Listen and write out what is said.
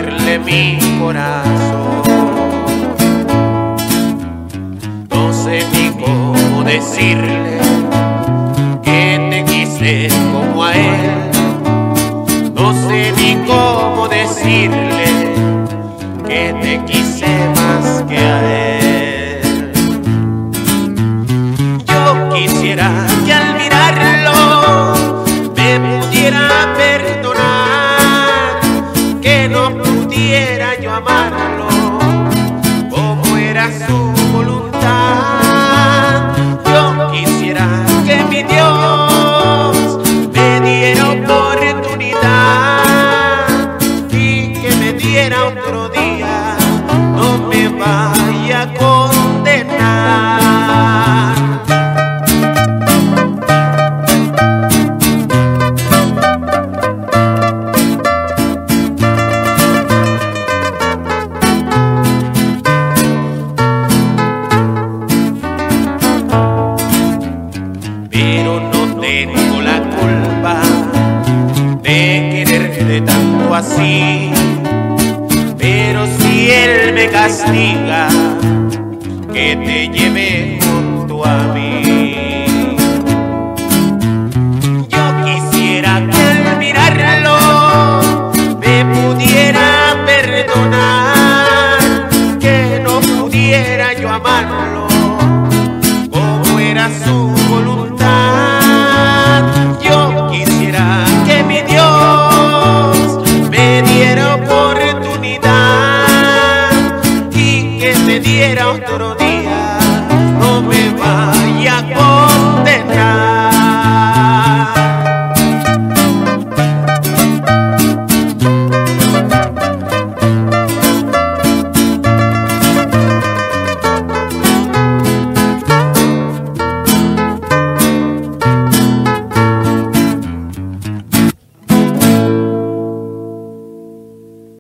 darle mi corazón. No sé ni cómo decirle que te quise como a él. No sé ni cómo decirle que te quise más que a él. Yo quisiera que al mirarlo me pudiera perdonar, que no pudiera yo amarlo como era su voluntad. Yo quisiera que mi Dios me diera oportunidad y que me diera otro día, no me vaya a condenar. Pero no tengo la culpa de quererte tanto así. Pero si él me castiga, que te lleve junto a mí.